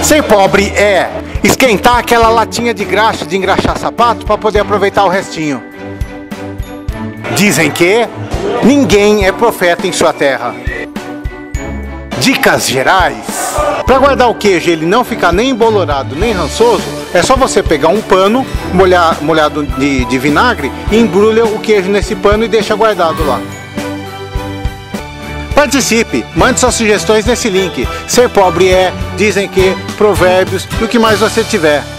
Ser pobre é esquentar aquela latinha de graxa de engraxar sapato para poder aproveitar o restinho. Dizem que ninguém é profeta em sua terra. Dicas gerais. Para guardar o queijo e ele não ficar nem embolorado nem rançoso, é só você pegar um pano molhado de vinagre e embrulha o queijo nesse pano e deixa guardado lá. Participe, mande suas sugestões nesse link. Ser pobre é, dizem que, provérbios e o que mais você tiver.